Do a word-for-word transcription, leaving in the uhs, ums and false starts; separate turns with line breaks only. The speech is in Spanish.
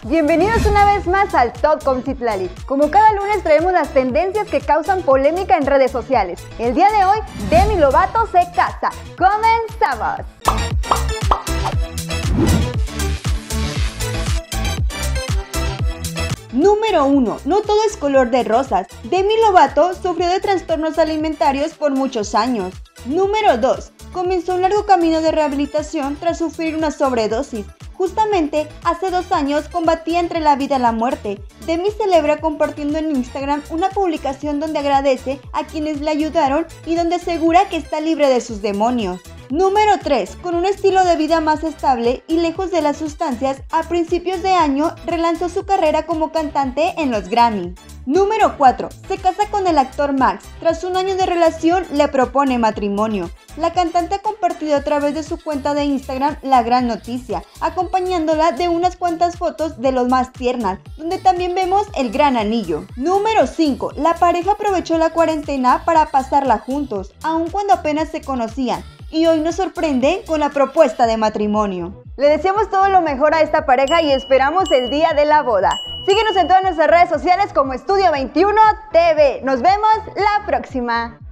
Bienvenidos una vez más al Top con Citlali. Como cada lunes traemos las tendencias que causan polémica en redes sociales. El día de hoy, Demi Lovato se casa. ¡Comenzamos! Número uno. No todo es color de rosas. Demi Lovato sufrió de trastornos alimentarios por muchos años. Número dos. Comenzó un largo camino de rehabilitación tras sufrir una sobredosis. Justamente hace dos años combatía entre la vida y la muerte. Demi celebra compartiendo en Instagram una publicación donde agradece a quienes le ayudaron y donde asegura que está libre de sus demonios. Número tres. Con un estilo de vida más estable y lejos de las sustancias, a principios de año relanzó su carrera como cantante en los Grammy. Número cuatro. Se casa con el actor Max. Tras un año de relación, le propone matrimonio. La cantante ha compartido a través de su cuenta de Instagram la gran noticia, acompañándola de unas cuantas fotos de los más tiernas, donde también vemos el gran anillo. Número cinco. La pareja aprovechó la cuarentena para pasarla juntos, aun cuando apenas se conocían, y hoy nos sorprende con la propuesta de matrimonio. Le deseamos todo lo mejor a esta pareja y esperamos el día de la boda. Síguenos en todas nuestras redes sociales como Estudio veintiuno T V. Nos vemos la próxima.